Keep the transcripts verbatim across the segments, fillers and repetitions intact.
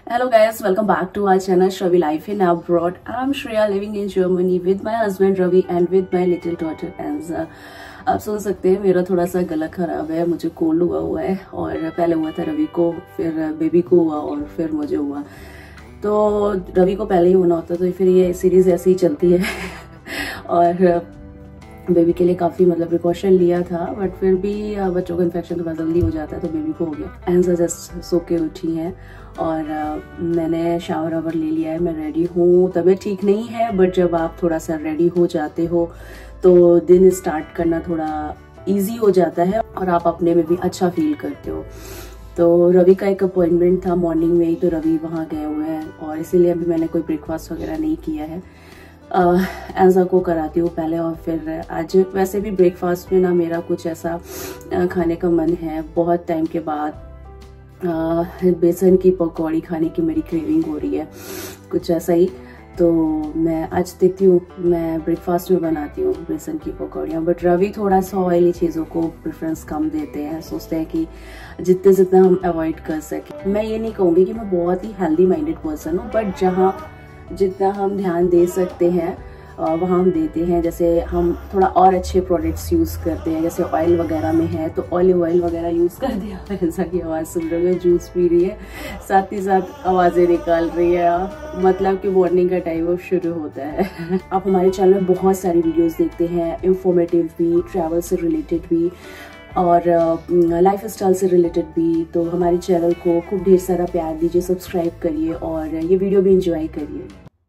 Hello guys, welcome back to our channel Shravi Life in Abroad. I'm Shreya living in Germany with my husband Ravi and with my little daughter Anza. आप सुन सकते हैं मेरा थोड़ा सा गला खराब है, मुझे कोल्ड हुआ हुआ है और पहले हुआ था रवि को, फिर बेबी को हुआ और फिर मुझे हुआ। तो रवि को पहले ही होना होता तो फिर ये सीरीज ऐसे ही चलती है और बेबी के लिए काफ़ी मतलब प्रिकॉशन लिया था, बट फिर भी बच्चों का इन्फेक्शन थोड़ा जल्दी हो जाता है तो बेबी को हो गया। एंसा जस्ट सो के उठी हैं और uh, मैंने शावर वावर ले लिया है, मैं रेडी हूँ। तबीयत ठीक नहीं है बट जब आप थोड़ा सा रेडी हो जाते हो तो दिन स्टार्ट करना थोड़ा इजी हो जाता है और आप अपने में भी अच्छा फील करते हो। तो रवि का एक अपॉइंटमेंट था मॉर्निंग में ही, तो रवि वहाँ गए हुए हैं और इसीलिए अभी मैंने कोई ब्रेकफास्ट वगैरह नहीं किया है। एंजा को कराती हूँ पहले और फिर आज वैसे भी ब्रेकफास्ट में ना मेरा कुछ ऐसा खाने का मन है, बहुत टाइम के बाद बेसन की पकौड़ी खाने की मेरी क्रेविंग हो रही है, कुछ ऐसा ही। तो मैं आज देखती हूँ मैं ब्रेकफास्ट में बनाती हूँ बेसन की पकौड़ियाँ, बट रवि थोड़ा सा ऑयली चीज़ों को प्रेफरेंस कम देते हैं, सोचते हैं कि जितने जितना हम अवॉइड कर सकें। मैं ये नहीं कहूँगी कि मैं बहुत ही हेल्दी माइंडेड पर्सन हूँ, बट जहाँ जितना हम ध्यान दे सकते हैं वहाँ हम देते हैं। जैसे हम थोड़ा और अच्छे प्रोडक्ट्स यूज़ करते हैं, जैसे ऑयल वगैरह में है तो ऑलिव ऑयल वगैरह यूज़ कर दिया। ऐसा की आवाज़ सुन रहे हो, जूस पी रही है साथ ही साथ आवाज़ें निकाल रही है, मतलब कि मॉर्निंग का टाइम अब शुरू होता है। आप हमारे चैनल में बहुत सारी वीडियोस देखते हैं, इंफॉर्मेटिव भी, ट्रैवल से रिलेटेड भी और लाइफ स्टाइल से रिलेटेड भी। तो हमारे चैनल को खूब ढेर सारा प्यार दीजिए, सब्सक्राइब करिए और ये वीडियो भी इंजॉय करिए।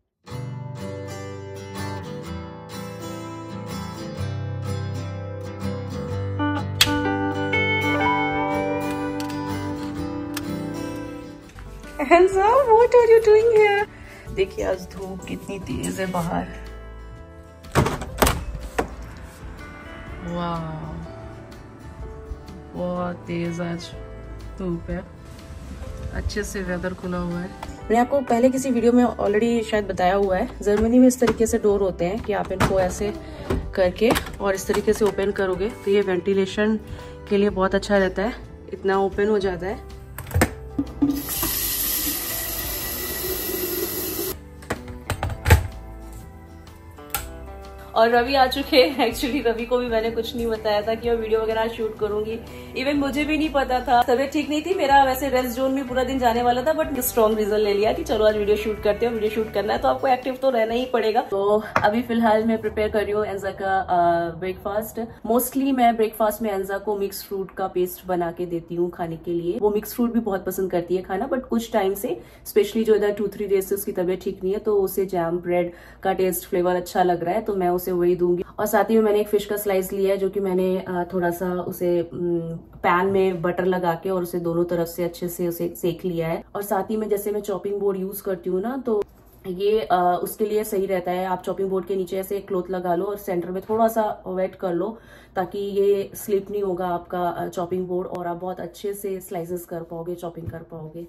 Anza, what are you doing here? देखिए आज धूप कितनी तेज है बाहर। वाह, बहुत तेज आज धूप है, अच्छे से वेदर खुला हुआ है। मैंने आपको पहले किसी वीडियो में ऑलरेडी शायद बताया हुआ है, जर्मनी में इस तरीके से डोर होते हैं कि आप इनको ऐसे करके और इस तरीके से ओपन करोगे तो ये वेंटिलेशन के लिए बहुत अच्छा रहता है, इतना ओपन हो जाता है। और रवि आ चुके हैं। एक्चुअली रवि को भी मैंने कुछ नहीं बताया था कि मैं वीडियो वगैरह शूट करूंगी, इवन मुझे भी नहीं पता था। तबीयत ठीक नहीं थी, मेरा वैसे रेस्ट जोन में पूरा दिन जाने वाला था, बट स्ट्रॉन्ग रीजन ले लिया कि चलो आज वीडियो शूट करते हो। वीडियो शूट करना है तो आपको एक्टिव तो रहना ही पड़ेगा। तो अभी फिलहाल मैं प्रिपेयर कर रही हूँ एंजा का ब्रेकफास्ट। मोस्टली मैं ब्रेकफास्ट में एंजा को मिक्स फ्रूट का पेस्ट बना के देती हूँ खाने के लिए। वो मिक्स फ्रूट भी बहुत पसंद करती है खाना, बट कुछ टाइम से स्पेशली जो इधर टू थ्री डेज से उसकी तबीयत ठीक नहीं है तो उसे जैम ब्रेड का टेस्ट फ्लेवर अच्छा लग रहा है तो मैं उसे वही दूंगी। और साथ ही में मैंने एक फिश का स्लाइस लिया है जो कि मैंने थोड़ा सा उसे पैन में बटर लगा के और उसे दोनों तरफ से अच्छे से उसे सेक लिया है। और साथ ही में जैसे मैं चॉपिंग बोर्ड यूज करती हूँ ना, तो ये आ, उसके लिए सही रहता है। आप चॉपिंग बोर्ड के नीचे ऐसे क्लॉथ लगा लो और सेंटर में थोड़ा सा वेट कर लो ताकि ये स्लिप नहीं होगा आपका चॉपिंग बोर्ड और आप बहुत अच्छे से स्लाइसेस कर पाओगे, चॉपिंग कर पाओगे।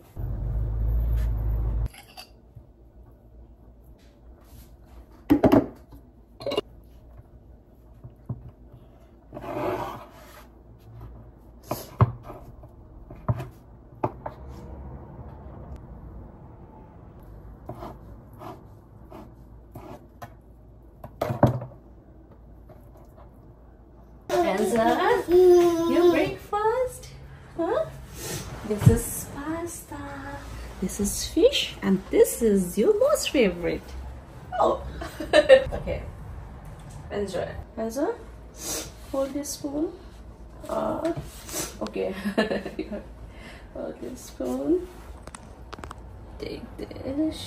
Anza, your breakfast? Huh? This is pasta, this is fish, and this is your most favorite. Oh, okay. Enjoy. Anza, hold this spoon. Uh, okay. Hold this spoon. Take this.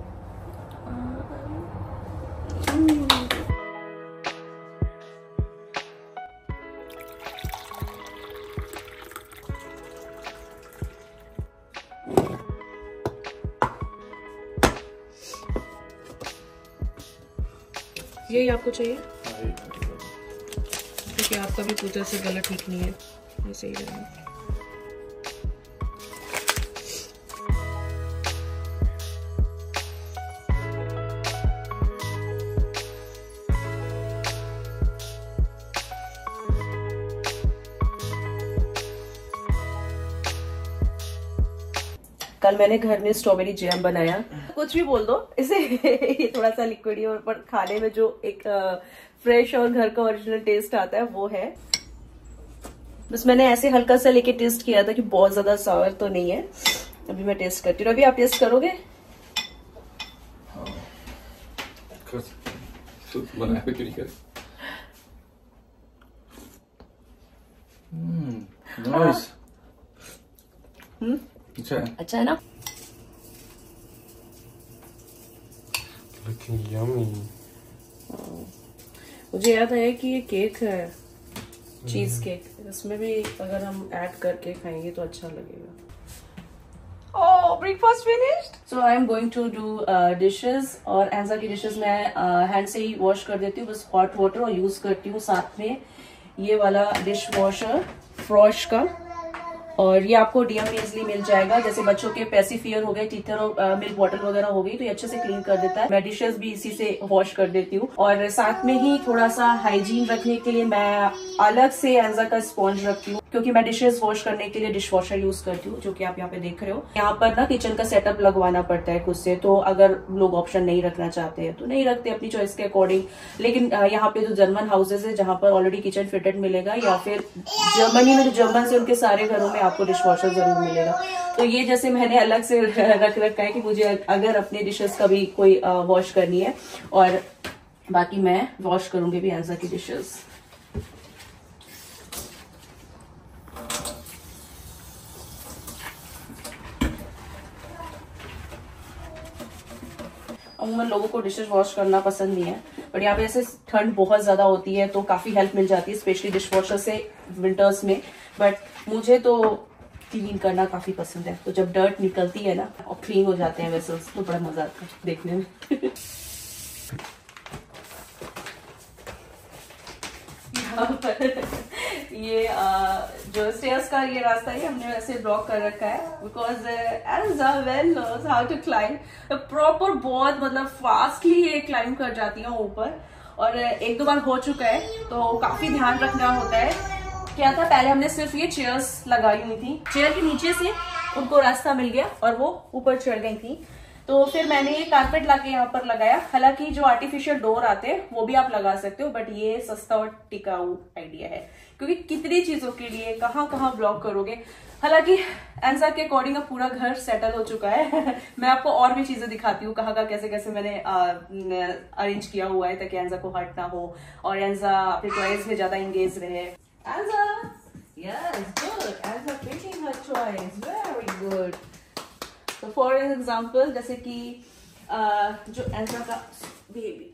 Um, mm. यही आपको चाहिए क्योंकि आपका भी पूजा से गला ठीक नहीं है, ये सही रहेगा। कल मैंने घर में स्ट्रॉबेरी जैम बनाया। कुछ भी बोल दो इसे ये थोड़ा सा लिक्विड ही और पर खाने में जो एक फ्रेश और घर का ओरिजिनल टेस्ट आता है वो है। बस मैंने ऐसे हल्का सा लेके टेस्ट किया था कि बहुत ज्यादा सावर तो नहीं है। अभी मैं टेस्ट करती हूँ। अभी आप टेस्ट करोगे? नाइस। हम्म अच्छा है, अच्छा है ना? Looking yummy. मुझे याद आया कि ये केक है, चीज केक, इसमें भी अगर हम ऐड करके खाएंगे तो अच्छा लगेगा। Oh, breakfast finished. So I am going to do uh, dishes और एंजा की डिशेस मैं हैंड uh, से ही वॉश कर देती हूँ, बस हॉट वाटर और यूज करती हूँ। साथ में ये वाला डिश वॉशर फ्रॉश का, और ये आपको डीएम में इजिली मिल जाएगा। जैसे बच्चों के पेसिफियर हो गए, टीथर और मिल्क बॉटल वगैरह हो गई तो ये अच्छे से क्लीन कर देता है। मैं डिशेस भी इसी से वॉश कर देती हूँ। और साथ में ही थोड़ा सा हाइजीन रखने के लिए मैं अलग से एंजा का स्पॉन्ज रखती हूँ, क्योंकि मैं डिशेस वॉश करने के लिए डिश वॉशर यूज करती हूँ, जो कि आप यहाँ पे देख रहे हो। यहाँ पर ना किचन का सेटअप लगवाना पड़ता है खुद से, तो अगर लोग ऑप्शन नहीं रखना चाहते हैं तो नहीं रखते अपनी चॉइस के अकॉर्डिंग। लेकिन यहाँ पे जो जर्मन हाउसेज है जहाँ पर ऑलरेडी किचन फिटेड मिलेगा, या फिर जर्मनी में जो जर्मन से उनके सारे घरों में आपको डिश वॉशर जरूर मिलेगा। तो ये जैसे मैंने अलग से रख रखा है कि मुझे अगर अपने डिशेस का भी कोई वॉश करनी है, और बाकी मैं वॉश करूंगी भी एंजा की डिशेस। अमूमन लोगों को डिशेस वॉश करना पसंद नहीं है, बट यहाँ पे ऐसे ठंड बहुत ज्यादा होती है तो काफी हेल्प मिल जाती है, स्पेशली डिश वॉशर से विंटर्स में। बट मुझे तो क्लीन करना काफी पसंद है, तो जब डर्ट निकलती है ना और क्लीन हो जाते हैं वेसल्स तो बड़ा मजा आता है देखने में। यहाँ पर ये आ, जो स्टेयर्स का ये रास्ता है हमने वैसे ब्लॉक कर रखा है, because Enza well knows how to climb proper. बहुत मतलब फास्टली ये क्लाइंब कर जाती है ऊपर, और एक दो बार हो चुका है तो काफी ध्यान रखना होता है। क्या था, पहले हमने सिर्फ ये चेयर्स लगाई हुई थी, चेयर के नीचे से उनको रास्ता मिल गया और वो ऊपर चढ़ गई थी, तो फिर मैंने ये कारपेट लाके यहाँ पर लगाया। हालांकि जो आर्टिफिशियल डोर आते हैं वो भी आप लगा सकते हो, बट ये सस्ता और टिकाऊ आइडिया है, क्योंकि कितनी चीजों के लिए कहाँ कहाँ ब्लॉक करोगे। हालांकि एंजा के अकॉर्डिंग अब पूरा घर सेटल हो चुका है। मैं आपको और भी चीजें दिखाती हूँ कहाँ का कैसे कैसे मैंने अरेंज किया हुआ है, ताकि एंजा को हर्ट ना हो और एंजा अपने टॉयज में ज्यादा एंगेज रहे। Enza, yes, good. Enza picking her toys, very good. तो फॉर एग्जाम्पल जैसे कि जो एंजा का बेबी,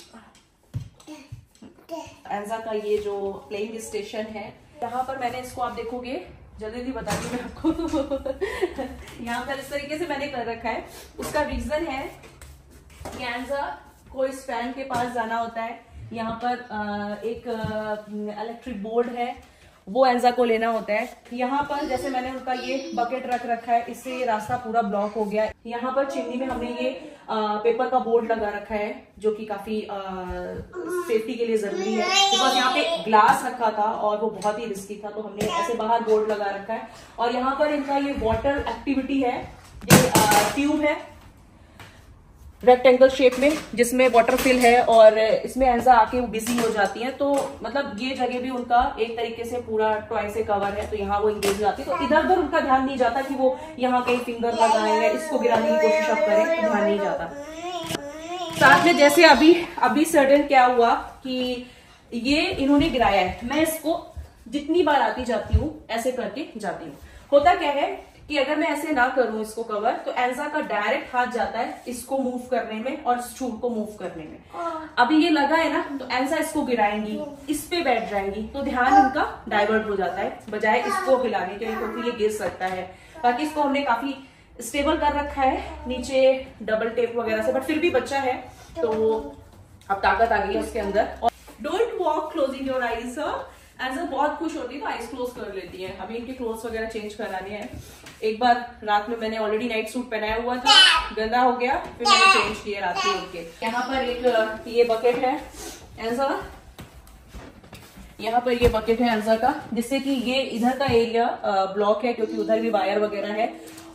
एंजा का ये जो प्लेइंग स्टेशन है, यहाँ पर मैंने इसको आप देखोगे, जल्दी जल्दी बता दूं मैं आपको। यहाँ पर इस तरीके से मैंने कर रखा है। उसका रीजन है कि एंजा को इस फैन के पास जाना होता है। यहाँ पर एक इलेक्ट्रिक बोर्ड है, वो एंजा को लेना होता है। यहाँ पर जैसे मैंने उनका ये बकेट रख रखा है, इससे ये रास्ता पूरा ब्लॉक हो गया है। यहाँ पर चिमनी में हमने ये आ, पेपर का बोर्ड लगा रखा है, जो कि काफी आ, सेफ्टी के लिए जरूरी है, बिकॉज यहाँ पे ग्लास रखा था और वो बहुत ही रिस्की था, तो हमने ऐसे बाहर बोर्ड लगा रखा है। और यहाँ पर इनका ये वाटर एक्टिविटी है, ये ट्यूब है रेक्टेंगल शेप में, जिसमें वाटर फिल है, और इसमें एंजा आके वो बिजी हो जाती है। तो मतलब ये जगह भी उनका एक तरीके से पूरा टॉय से कवर है, तो यहाँ वो इंगेज जाती है, तो इधर उधर उनका ध्यान नहीं जाता कि वो यहाँ कहीं फिंगर लगाए या इसको गिराने की कोशिश आप करें, तो ध्यान नहीं जाता। साथ में जैसे अभी अभी सडन क्या हुआ कि ये इन्होंने गिराया है, मैं इसको जितनी बार आती जाती हूँ ऐसे करके जाती हूँ। होता क्या है कि अगर मैं ऐसे ना करूं इसको कवर, तो एंजा का डायरेक्ट हाथ जाता है इसको मूव करने में और स्टूल को मूव करने में। अभी ये लगा है ना, तो एंजा इसको गिराएंगी, इस पे बैठ जाएंगी, तो ध्यान इनका डाइवर्ट हो जाता है बजाय इसको हिलाने के, क्योंकि ये गिर सकता है। बाकी इसको हमने काफी स्टेबल कर रखा है नीचे डबल टेप वगैरह से, बट फिर भी बच्चा है तो अब ताकत आ गई है उसके अंदर। और don't walk closing your eyes. Enza बहुत खुश होती है तो आईज क्लोज कर लेती है। अभी इनके क्लोथ्स वगैरह चेंज कराने हैं। एक बार रात में मैंने ऑलरेडी नाइट सूट पहनाया हुआ था, गंदा हो गया, फिर मैंने चेंज किया रात में उठ के। यहाँ पर एक ये बकेट है एंजा, यहाँ पर ये बकेट है एंजा का, जिससे कि ये इधर का एरिया ब्लॉक है, क्योंकि उधर भी वायर वगैरह है।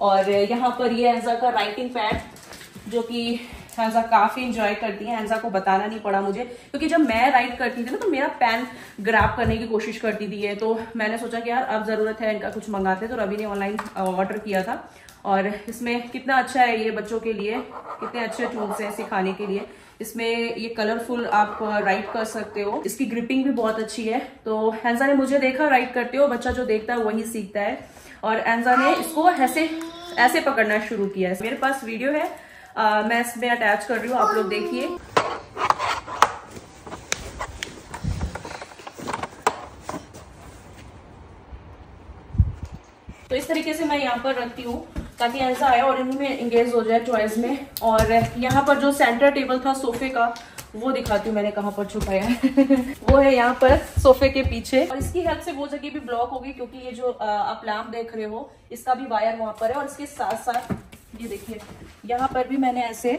और यहाँ पर ये एंजा का राइटिंग पैड जो कि एंजा काफी इंजॉय करती है। एंजा को बताना नहीं पड़ा मुझे, क्योंकि जब मैं राइड करती थी ना तो मेरा पेन ग्रैब करने की कोशिश करती थी है, तो मैंने सोचा कि यार अब जरूरत है इनका कुछ मंगाते, तो रवि ने ऑनलाइन ऑर्डर किया था। और इसमें कितना अच्छा है ये बच्चों के लिए, कितने अच्छे टूल्स हैं सिखाने के लिए। इसमें ये कलरफुल आप राइड कर सकते हो, इसकी ग्रिपिंग भी बहुत अच्छी है। तो एंजा ने मुझे देखा राइड करते हो, बच्चा जो देखता है वही सीखता है, और एंजा ने इसको ऐसे ऐसे पकड़ना शुरू किया है। मेरे पास वीडियो है, आ, मैं इसमें अटैच कर रही हूँ, आप लोग देखिए। तो इस तरीके से मैं यहाँ पर रखती हूँ ताकि ऐसा आए और इन्हीं में एंगेज हो जाए टॉयज में। और यहाँ पर जो सेंटर टेबल था सोफे का, वो दिखाती हूँ मैंने कहाँ पर छुपाया है वो है यहाँ पर सोफे के पीछे, और इसकी हेल्प से वो जगह भी ब्लॉक होगी, क्योंकि ये जो आप लैम्प देख रहे हो इसका भी वायर वहां पर है। और इसके साथ साथ ये देखिए यहाँ पर भी मैंने ऐसे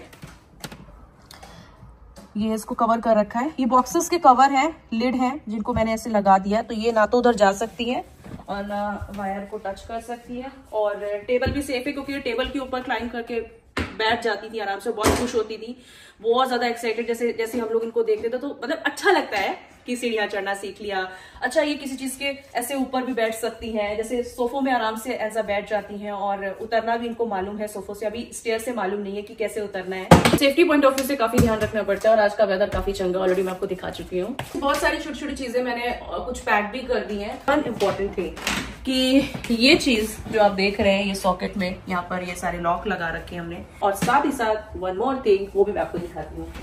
ये इसको कवर कर रखा है। ये बॉक्सेस के कवर है, लिड है, जिनको मैंने ऐसे लगा दिया, तो ये ना तो उधर जा सकती है और ना वायर को टच कर सकती है। और टेबल भी सेफ है, क्योंकि ये टेबल के ऊपर क्लाइंब करके बैठ जाती थी आराम से, बहुत खुश होती थी, बहुत ज्यादा एक्साइटेड, जैसे जैसे हम लोग इनको देखते थे तो मतलब अच्छा लगता है कि सीढ़ियां चढ़ना सीख लिया। अच्छा, ये किसी चीज के ऐसे ऊपर भी बैठ सकती हैं, जैसे सोफों में आराम से ऐसा बैठ जाती हैं, और उतरना भी इनको मालूम है सोफों से, अभी स्टेयर से मालूम नहीं है कि कैसे उतरना है। सेफ्टी पॉइंट ऑफ व्यू से काफी ध्यान रखना पड़ता है। और आज का वेदर काफी चंगा, ऑलरेडी मैं आपको दिखा चुकी हूँ। बहुत सारी छोटी छोटी चीजें मैंने कुछ पैक भी कर दी है। वन इम्पोर्टेंट थिंग कि ये चीज जो आप देख रहे हैं, ये सॉकेट में यहाँ पर ये सारे लॉक लगा रखे हैं हमने। और साथ ही साथ वन मोर थिंग, वो भी मैं आपको दिखाती हूँ।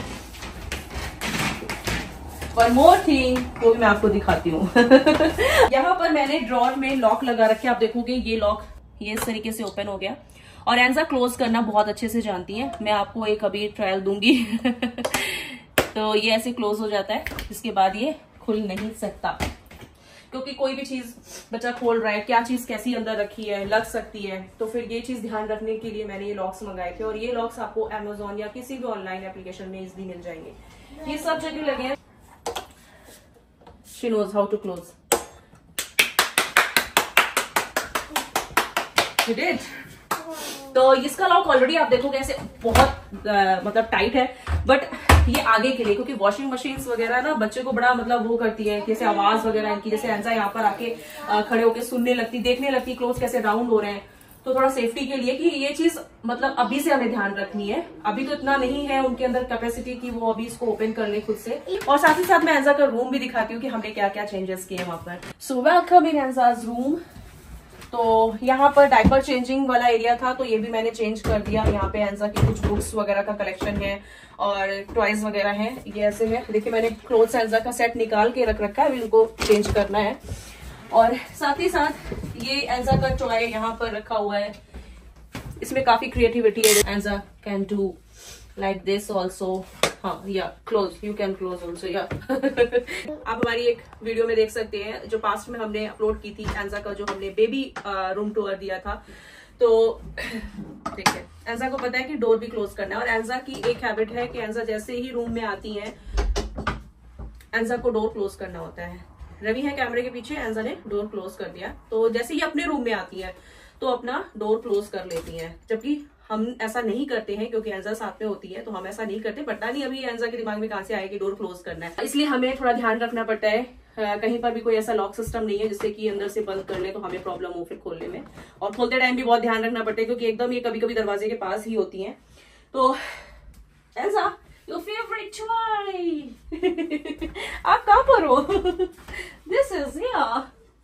वन मोर थिंग वो भी मैं आपको दिखाती हूँ यहाँ पर मैंने ड्रॉर में लॉक लगा रखे, आप देखोगे ये लॉक ये इस तरीके से ओपन हो गया। और एंजा क्लोज करना बहुत अच्छे से जानती है, मैं आपको एक अभी ट्रायल दूंगी तो ये ऐसे क्लोज हो जाता है, इसके बाद ये खुल नहीं सकता, क्योंकि कोई भी चीज बच्चा खोल रहा है, क्या चीज कैसी अंदर रखी है, लग सकती है। तो फिर ये चीज ध्यान रखने के लिए मैंने ये लॉक्स मंगाए थे, और ये लॉक्स आपको अमेजोन या किसी भी ऑनलाइन एप्लीकेशन में इजीली मिल जाएंगे। ये सब जगह लगे हैं। She knows how to close. You did. तो इसका लॉक ऑलरेडी आप देखोगे ऐसे बहुत आ, मतलब टाइट है, बट ये आगे के लिए, क्योंकि वॉशिंग मशीन्स वगैरह ना बच्चे को बड़ा मतलब वो करती है, कैसे आवाज वगैरह इनकी, जैसे एंजा यहाँ पर आके आ, खड़े होके सुनने लगती, देखने लगती क्लोज कैसे राउंड हो रहे हैं। तो थोड़ा सेफ्टी के लिए कि ये चीज मतलब अभी से हमें ध्यान रखनी है। अभी तो इतना नहीं है उनके अंदर कैपेसिटी कि वो अभी इसको ओपन कर ले खुद से। और साथ ही साथ मैं एंजा का रूम भी दिखाती हूँ कि हमने क्या क्या चेंजेस किए वहां पर। So welcome in Enza's room. तो यहाँ पर डायपर चेंजिंग वाला एरिया था, तो ये भी मैंने चेंज कर दिया। यहाँ पे एंजा की कुछ बुक्स वगैरह का कलेक्शन है और टॉयज वगैरह है, ये ऐसे है। देखिए मैंने क्लोथ्स एंजा का सेट निकाल के रख रखा है, अभी इनको चेंज करना है। और साथ ही साथ ये एंजा का टॉय यहाँ पर रखा हुआ है, इसमें काफी क्रिएटिविटी है। Enza can do like this also, हाँ या close, you can close also या आप हमारी एक वीडियो में देख सकते हैं जो पास्ट में हमने अपलोड की थी, एंजा का जो हमने बेबी रूम टूर दिया था। तो देखिए एंजा को पता है कि डोर भी क्लोज करना है, और एंजा की एक हैबिट है कि एंजा जैसे ही रूम में आती है एंजा को डोर क्लोज करना होता है। रवि है कैमरे के पीछे, एंजा ने डोर क्लोज कर दिया। तो जैसे ही अपने रूम में आती है तो अपना डोर क्लोज कर लेती हैं, जबकि हम ऐसा नहीं करते हैं क्योंकि एंजा साथ में होती है, तो हम ऐसा नहीं करते। पता नहीं अभी एंजा के दिमाग में कहां से आए कि डोर क्लोज करना है, इसलिए हमें थोड़ा ध्यान रखना पड़ता है। कहीं पर भी कोई ऐसा लॉक सिस्टम नहीं है जिससे कि अंदर से बंद कर ले तो हमें प्रॉब्लम हो फिर खोलने में, और खोलते टाइम भी बहुत ध्यान रखना पड़ता है क्योंकि एकदम ये कभी कभी दरवाजे के पास ही होती है। तो एंजा योर फेवरेट टॉय आप कहां पर हो? This is here.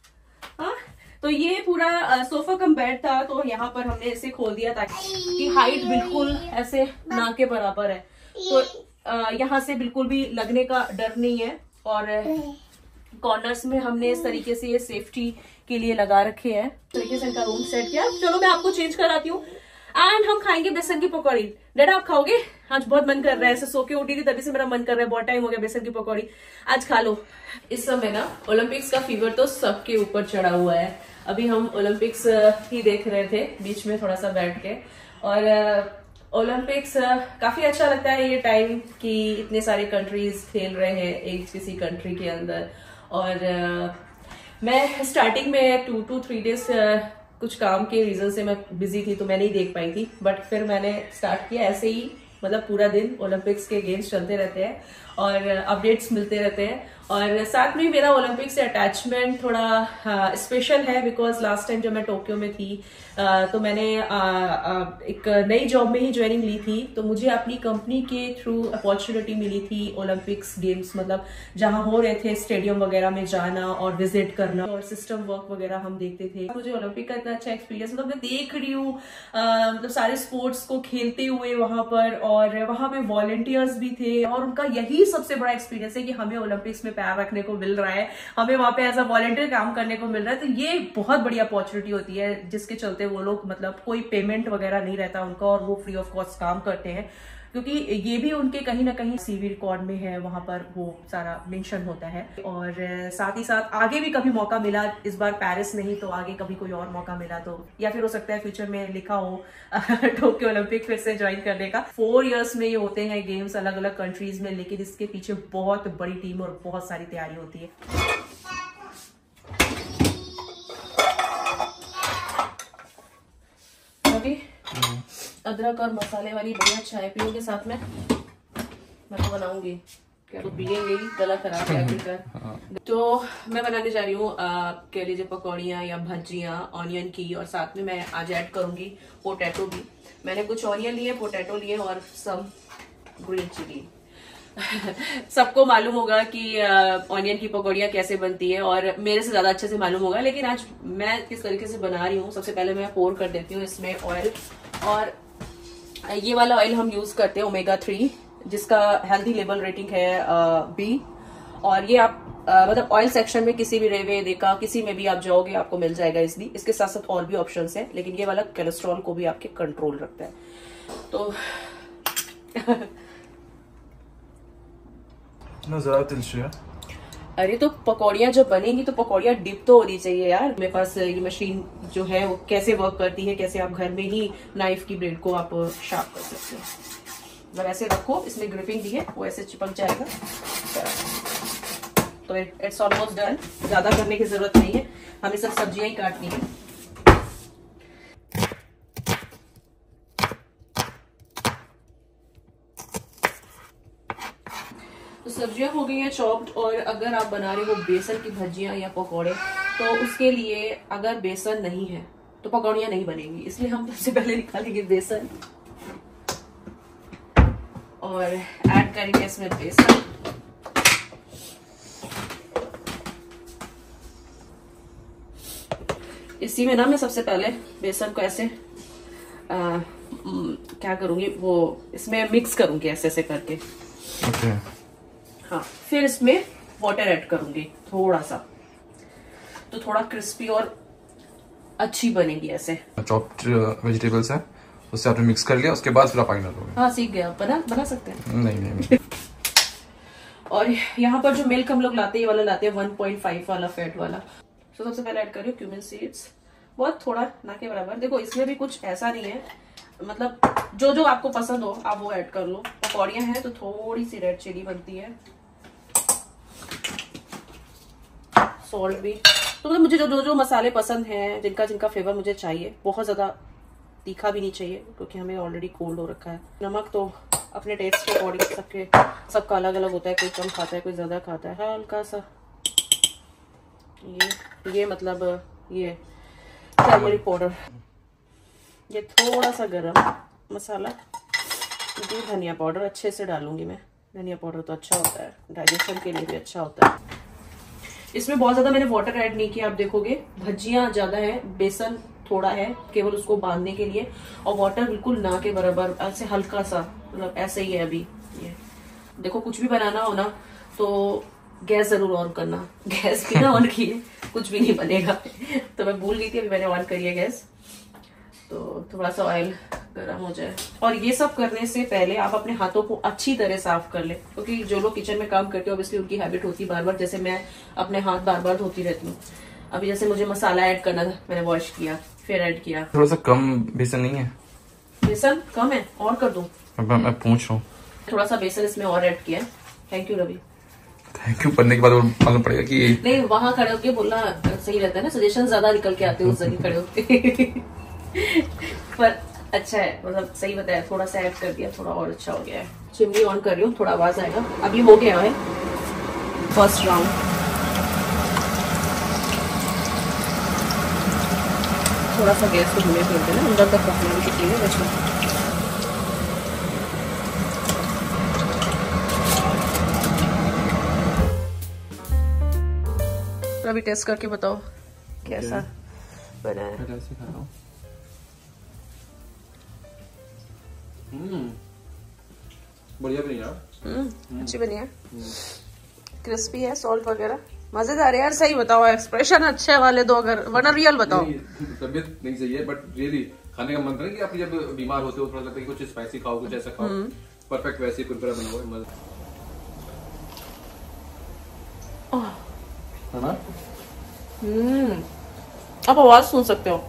तो ये पूरा सोफा कम बेड था, तो यहाँ पर हमने इसे खोल दिया ताकि हाइट बिल्कुल ऐसे ना के बराबर है, तो यहाँ से बिल्कुल भी लगने का डर नहीं है। और कॉर्नर्स में हमने इस तरीके से ये सेफ्टी के लिए लगा रखे हैं, तरीके से इनका रूम सेट किया। चलो मैं आपको चेंज कराती हूँ, एंड हम खाएंगे बेसन की पकौड़ी। डैडा आप खाओगे? आज बहुत मन कर रहा है, ऐसे सो के उठी थी तभी से मेरा मन कर रहा है, बहुत टाइम हो गया बेसन की पकौड़ी, आज खा लो। इस समय ना ओलंपिक्स का फीवर तो सबके ऊपर चढ़ा हुआ है। अभी हम ओलंपिक्स ही देख रहे थे बीच में थोड़ा सा बैठ के, और ओलंपिक्स काफी अच्छा लगता है ये टाइम कि इतने सारे कंट्रीज खेल रहे हैं एक किसी कंट्री के अंदर। और मैं स्टार्टिंग में टू टू थ्री डेज कुछ काम के रीजन से मैं बिजी थी तो मैं नहीं देख पाई थी, बट फिर मैंने स्टार्ट किया ऐसे ही, मतलब पूरा दिन ओलंपिक्स के गेम्स चलते रहते हैं और अपडेट्स मिलते रहते हैं। और साथ में मेरा ओलंपिक से अटैचमेंट थोड़ा स्पेशल है, बिकॉज लास्ट टाइम जब मैं टोक्यो में थी आ, तो मैंने आ, आ, एक नई जॉब में ही ज्वाइनिंग ली थी, तो मुझे अपनी कंपनी के थ्रू अपॉर्चुनिटी मिली थी ओलंपिक्स गेम्स, मतलब जहां हो रहे थे स्टेडियम वगैरह में जाना और विजिट करना और सिस्टम वर्क वगैरह हम देखते थे। मुझे ओलंपिक का इतना अच्छा एक्सपीरियंस, मतलब मैं देख रही हूँ मतलब सारे स्पोर्ट्स को खेलते हुए वहां पर, और वहां पे वॉलंटियर्स भी थे, और उनका यही सबसे बड़ा एक्सपीरियंस है कि हमें ओलंपिक्स में पैर रखने को मिल रहा है, हमें वहां पे एज अ वॉलंटियर काम करने को मिल रहा है। तो ये बहुत बड़ी अपॉर्चुनिटी होती है जिसके चलते वो लोग, मतलब कोई पेमेंट वगैरह नहीं रहता उनका और वो फ्री ऑफ कॉस्ट काम करते हैं, क्योंकि ये भी उनके कहीं ना कहीं सीवी रिकॉर्ड में है, वहां पर वो सारा मेंशन होता है। और साथ ही साथ आगे भी कभी मौका मिला, इस बार पेरिस नहीं तो आगे कभी कोई और मौका मिला तो, या फिर हो सकता है फ्यूचर में लिखा हो टोक्यो ओलंपिक फिर से ज्वाइन करने का। फोर इयर्स में ये होते हैं गेम्स अलग अलग कंट्रीज में, लेकिन इसके पीछे बहुत बड़ी टीम और बहुत सारी तैयारी होती है। अदरक और मसाले वाली बढ़िया चाय पियोगे साथ में, मैं तो बनाऊंगी, क्या तो पियेंगे ही, गला खराब है पीकर। तो मैं बनाने जा रही हूँ कह लीजिए पकौड़ियाँ या भजियाँ ऑनियन की, और साथ में मैं आज ऐड करूंगी पोटैटो भी। मैंने कुछ ऑनियन लिए, पोटैटो लिए और सब ग्रीन चिली। सबको मालूम होगा कि ऑनियन की पकौड़ियाँ कैसे बनती है, और मेरे से ज्यादा अच्छे से मालूम होगा, लेकिन आज मैं किस तरीके से बना रही हूँ। सबसे पहले मैं पोर कर देती हूँ इसमें ऑयल, और ये वाला ऑयल हम यूज करते हैं ओमेगा थ्री, जिसका हेल्दी लेवल रेटिंग है बी। और ये आप आ, मतलब ऑयल सेक्शन में किसी भी रेवे देखा किसी में भी आप जाओगे आपको मिल जाएगा इसलिए। इसके साथ साथ और भी ऑप्शंस हैं, लेकिन ये वाला कोलेस्ट्रॉल को भी आपके कंट्रोल रखता है। तो अरे तो पकौड़ियाँ जब बनेंगी तो पकौड़ियाँ डिप तो होनी चाहिए यार। मेरे पास ये मशीन जो है वो कैसे वर्क करती है, कैसे आप घर में ही नाइफ की ब्लेड को आप शार्प कर सकते हो। मतलब ऐसे रखो, इसमें ग्रिपिंग भी है, वो ऐसे चिपक जाएगा। तो इट्स ऑलमोस्ट डन, ज्यादा करने की जरूरत नहीं है, हमें सब सब्जियां ही काटनी है। तो सब्जियां हो गई हैं चॉप्ड, और अगर आप बना रहे हो बेसन की भजियां या पकौड़े तो उसके लिए अगर बेसन नहीं है तो पकौड़ियां नहीं बनेंगी, इसलिए हम सबसे पहले निकालेंगे बेसन और ऐड करेंगे इसमें बेसन। इसी में ना मैं सबसे पहले बेसन को ऐसे आ, क्या करूंगी, वो इसमें मिक्स करूंगी ऐसे ऐसे करके। okay. हाँ, फिर इसमें वाटर ऐड करूंगी थोड़ा सा, तो थोड़ा क्रिस्पी और अच्छी बनेगी। ऐसे चॉप्ड वेजिटेबल्स है, उससे आपने मिक्स कर लिया, उसके बाद फिर आप पानी डालोगे। हाँ, सीख गया, बना बना सकते हैं। नहीं नहीं, नहीं। और यहाँ पर जो मिल्क हम लोग लाते हैं, ये वाला लाते हैं वन पॉइंट फाइव वाला फैट वाला। तो सबसे पहले ऐड कर रही हूँ क्यूमिन सीड्स, बहुत थोड़ा, ना के बराबर। देखो इसमें भी कुछ ऐसा नहीं है, मतलब जो जो आपको पसंद हो आप वो ऐड कर लो। पकौड़ियाँ हैं तो थोड़ी सी रेड चिली बनती है, सॉल्ट भी। तो मतलब मुझे जो जो जो मसाले पसंद हैं, जिनका जिनका फ्लेवर मुझे चाहिए, बहुत ज्यादा तीखा भी नहीं चाहिए क्योंकि हमें ऑलरेडी कोल्ड हो रखा है। नमक तो अपने टेस्ट के अकॉर्डिंग, सबके सबका अलग अलग होता है, कोई कम खाता है कोई ज्यादा खाता है। हल्का सा ये ये मतलब ये टर्मरिक पाउडर, ये थोड़ा सा गरम मसाला, ये धनिया पाउडर अच्छे से डालूंगी मैं। धनिया पाउडर तो अच्छा होता है, डाइजेशन के लिए भी अच्छा होता है। इसमें बहुत ज्यादा मैंने वाटर ऐड नहीं किया, आप देखोगे भजियां ज्यादा है, बेसन थोड़ा है केवल उसको बांधने के लिए, और वाटर बिल्कुल ना के बराबर, ऐसे हल्का सा, मतलब ऐसे ही है अभी। ये देखो, कुछ भी बनाना हो ना तो गैस जरूर ऑन करना, गैस बिना ऑन किए कुछ भी नहीं बनेगा। तो मैं भूल गई थी, अभी मैंने ऑन करी है गैस। तो थोड़ा सा ऑयल गर्म हो जाए, और ये सब करने से पहले आप अपने हाथों को अच्छी तरह साफ कर ले, क्योंकि जो लोग किचन में काम करते हो ऑब्वियसली उनकी हैबिट होती है बार बार, जैसे मैं अपने हाथ बार बार धोती रहती हूँ। अभी जैसे मुझे मसाला ऐड करना था, मैंने वॉश किया फिर ऐड किया। थोड़ा सा कम बेसन नहीं है? बेसन कम है, और कर दूं? मैं पूछ रहा हूँ। थोड़ा सा बेसन इसमें और ऐड किया है। Thank you Ravi. Thank you पढ़ने के बाद मालूम पड़ेगा कि नहीं, वहां खड़े होके बोलना सही रहता है ना, सजेशन ज्यादा निकल के आते हैं उस जगह खड़े होके। पर अच्छा है, मतलब सही बताया, थोड़ा सा ऐड कर दिया, थोड़ा और अच्छा हो गया है। चिमनी ऑन कर रही हूँ, थोड़ा आवाज आएगा। अभी हो गया है फर्स्ट राउंड। थोड़ा सा गैस को धीमे कर देना, अंदर तक पकने की चीजें बचना। अभी टेस्ट करके बताओ कैसा बना है। बढ़िया बनी यार। हम्म, अच्छी बनी है, क्रिस्पी है, सॉल्ट वगैरह मजेदार है यार। सही बताओ, एक्सप्रेशन अच्छे वाले दो, अगर वरना रियल बताओ। तबीयत नहीं सही है बट रियली खाने का मन करे कि आप जब बीमार होते हो थोड़ा लगता है कुछ स्पाइसी खाओ, कुछ ऐसा खाओ। परफेक्ट वैसे ही कुरकुरा बना हुआ है, मजा है ना। हम्म, आप आवाज सुन सकते हो।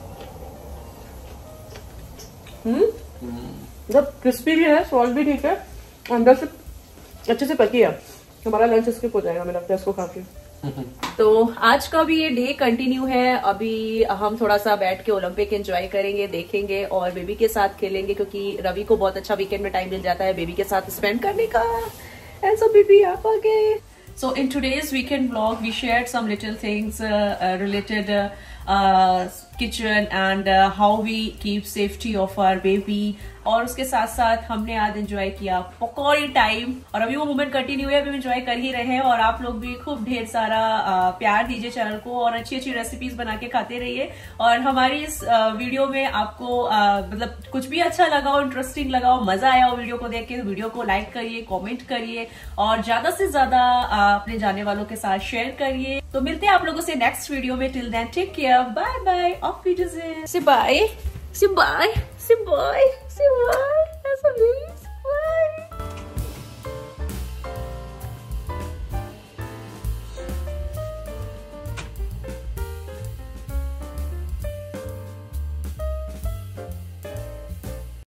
हम्म, जब क्रिस्पी भी है, सॉल्ट भी ठीक है, अंदर से अच्छे से पकी है। हमारा लंच स्किप हो जाएगा, मुझे लगता है इसको खा के। तो आज का भी ये डे कंटिन्यू है। अभी हम थोड़ा सा बैठ के ओलंपिक एंजॉय करेंगे, देखेंगे और बेबी के साथ खेलेंगे, क्योंकि रवि को बहुत अच्छा वीकेंड में टाइम मिल जाता है बेबी के साथ स्पेंड करने का। एंड सो बेबी आप आ गए। So in today's weekend vlog, we shared some little things uh, uh, related uh, uh, kitchen and uh, how we keep safety of our baby. और उसके साथ साथ हमने आज एंजॉय किया पकौड़ी टाइम, और अभी वो मोमेंट कंटिन्यू है, अभी एंजॉय कर ही रहे हैं। और आप लोग भी खूब ढेर सारा आ, प्यार दीजिए चैनल को और अच्छी अच्छी रेसिपीज बना के खाते रहिए। और हमारी इस आ, वीडियो में आपको आ, मतलब कुछ भी अच्छा लगा हो, इंटरेस्टिंग लगा हो, मजा आया हो वीडियो को देख के, वीडियो को लाइक करिए, कॉमेंट करिए और ज्यादा से ज्यादा अपने जाने वालों के साथ शेयर करिए। तो मिलते हैं आप लोगों से नेक्स्ट वीडियो में। Till then take care, bye bye, ऑफ वीडियो से बाय, से बाय, से बाय।